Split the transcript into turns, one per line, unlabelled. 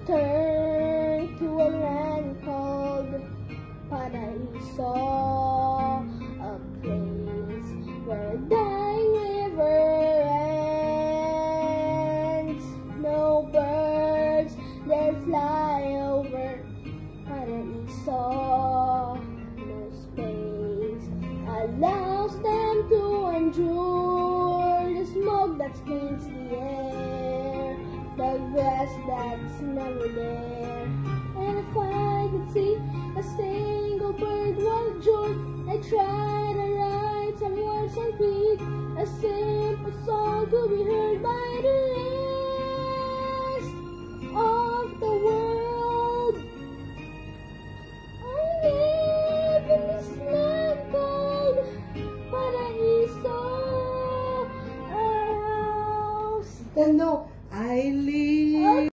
return to a land called Paraiso, a place where a dying river ends. No birds dare fly over Paraiso. No space allows them to endure the smoke that cleans the air, the grass that's never there. And if I could see a single bird, what joy! I try to write some words and speak a simple song to be heard by the rest of the world. I live in this land called Paraiso, our house.
No, I live.